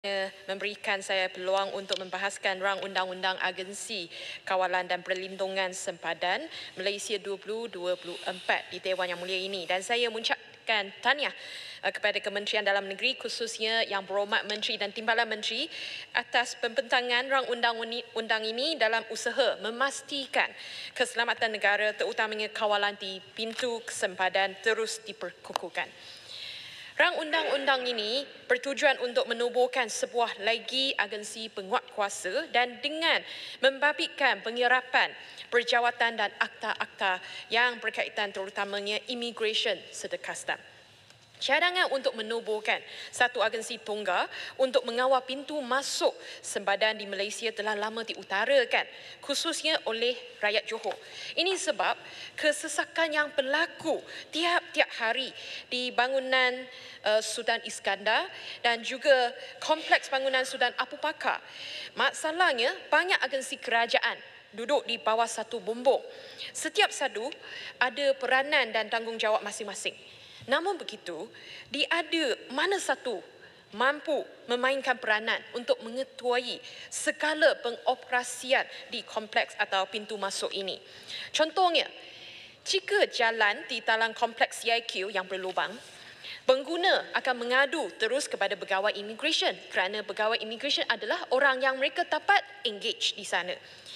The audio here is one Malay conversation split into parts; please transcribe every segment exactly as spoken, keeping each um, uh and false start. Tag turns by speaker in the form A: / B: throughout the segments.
A: memberikan saya peluang untuk membahaskan rang undang-undang agensi kawalan dan perlindungan sempadan Malaysia dua ribu dua puluh empat di Dewan Yang Mulia ini, dan saya mengucapkan tahniah kepada Kementerian Dalam Negeri, khususnya Yang Berhormat Menteri dan Timbalan Menteri atas pembentangan rang undang-undang ini dalam usaha memastikan keselamatan negara, terutamanya kawalan di pintu sempadan terus diperkukuhkan. Rang undang-undang ini bertujuan untuk menubuhkan sebuah lagi agensi penguat kuasa dan dengan membabitkan penyerapan perjawatan dan akta-akta yang berkaitan terutamanya immigration serta kastam. Cadangan untuk menubuhkan satu agensi tunggal untuk mengawal pintu masuk sempadan di Malaysia telah lama diutarakan, khususnya oleh rakyat Johor. Ini sebab kesesakan yang berlaku tiap-tiap hari di bangunan uh, Sultan Iskandar dan juga kompleks bangunan Sultan Abu Bakar. Masalahnya, banyak agensi kerajaan duduk di bawah satu bumbung. Setiap satu ada peranan dan tanggungjawab masing-masing. Namun begitu, tiada mana satu mampu memainkan peranan untuk mengetuai segala pengoperasian di kompleks atau pintu masuk ini. Contohnya, jika jalan di dalam kompleks C I Q yang berlubang, pengguna akan mengadu terus kepada pegawai immigration kerana pegawai immigration adalah orang yang mereka dapat engage di sana.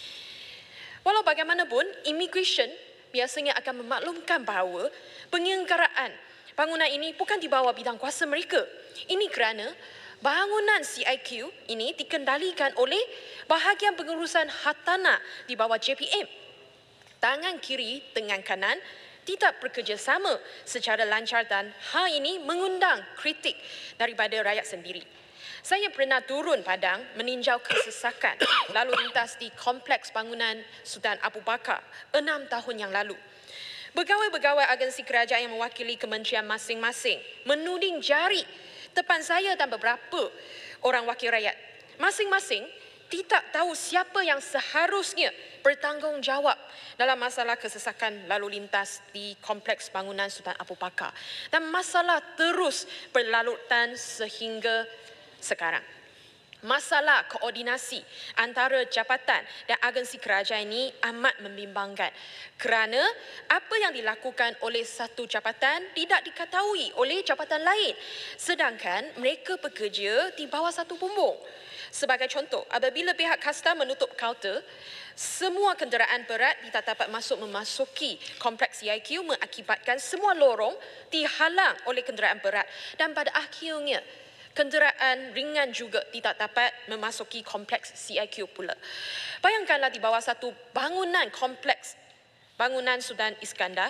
A: Walau bagaimanapun, immigration biasanya akan memaklumkan bahawa penyelenggaraan bangunan ini bukan di bawah bidang kuasa mereka. Ini kerana bangunan C I Q ini dikendalikan oleh bahagian pengurusan hartanah di bawah J P M. Tangan kiri dengan kanan tidak bekerjasama secara lancar dan hal ini mengundang kritik daripada rakyat sendiri. Saya pernah turun padang meninjau kesesakan lalu lintas di kompleks bangunan Sultan Abu Bakar enam tahun yang lalu. Pegawai-pegawai agensi kerajaan yang mewakili kementerian masing-masing menuding jari depan saya dan beberapa orang wakil rakyat. Masing-masing tidak tahu siapa yang seharusnya bertanggungjawab dalam masalah kesesakan lalu lintas di kompleks bangunan Sultan Abu Bakar. Dan masalah terus berlalutan sehingga sekarang. Masalah koordinasi antara jabatan dan agensi kerajaan ini amat membimbangkan kerana apa yang dilakukan oleh satu jabatan tidak diketahui oleh jabatan lain sedangkan mereka bekerja di bawah satu bumbung. Sebagai contoh, apabila pihak kastam menutup kaunter, semua kenderaan berat tidak dapat masuk memasuki kompleks C I Q mengakibatkan semua lorong dihalang oleh kenderaan berat dan pada akhirnya kenderaan ringan juga tidak dapat memasuki kompleks C I Q pula. Bayangkanlah di bawah satu bangunan kompleks bangunan Sultan Iskandar,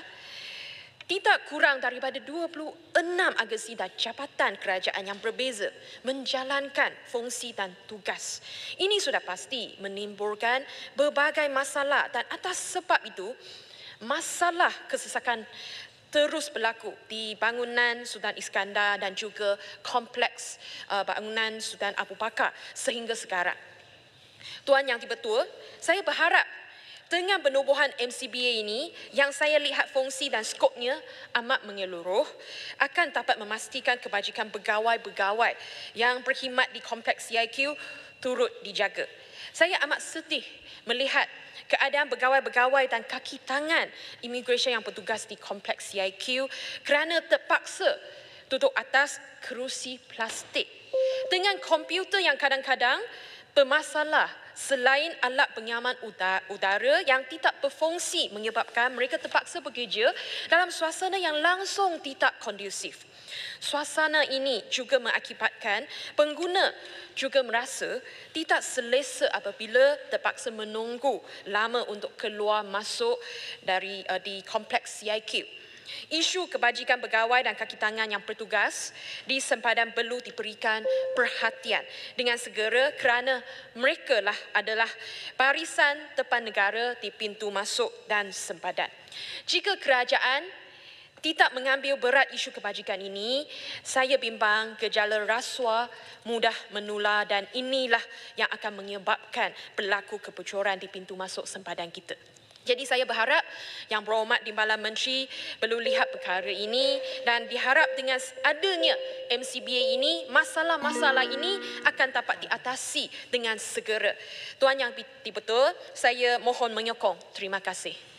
A: tidak kurang daripada dua puluh enam agensi dan jabatan kerajaan yang berbeza menjalankan fungsi dan tugas. Ini sudah pasti menimbulkan berbagai masalah dan atas sebab itu, masalah kesesakan terus berlaku di bangunan Sultan Iskandar dan juga kompleks uh, bangunan Sultan Abu Bakar sehingga sekarang. Tuan Yang Dipertua, saya berharap dengan penubuhan M C B A ini yang saya lihat fungsi dan skopnya amat menyeluruh akan dapat memastikan kebajikan pegawai-pegawai yang berkhidmat di kompleks C I Q turut dijaga. Saya amat sedih melihat keadaan pegawai-pegawai dan kaki tangan immigration yang bertugas di kompleks C I Q kerana terpaksa duduk atas kerusi plastik dengan komputer yang kadang-kadang bermasalah selain alat penyaman udara yang tidak berfungsi menyebabkan mereka terpaksa bekerja dalam suasana yang langsung tidak kondusif. Suasana ini juga mengakibatkan pengguna juga merasa tidak selesa apabila terpaksa menunggu lama untuk keluar masuk dari uh, di kompleks C I Q. Isu kebajikan pegawai dan kaki tangan yang bertugas di sempadan perlu diberikan perhatian dengan segera kerana mereka lah adalah barisan depan negara di pintu masuk dan sempadan. Jika kerajaan tidak mengambil berat isu kebajikan ini, saya bimbang gejala rasuah mudah menular dan inilah yang akan menyebabkan berlaku kebocoran di pintu masuk sempadan kita. Jadi saya berharap Yang Berhormat Timbalan Menteri perlu lihat perkara ini dan diharap dengan adanya M C B A ini, masalah-masalah ini akan dapat diatasi dengan segera. Tuan Yang Betul, saya mohon menyokong. Terima kasih.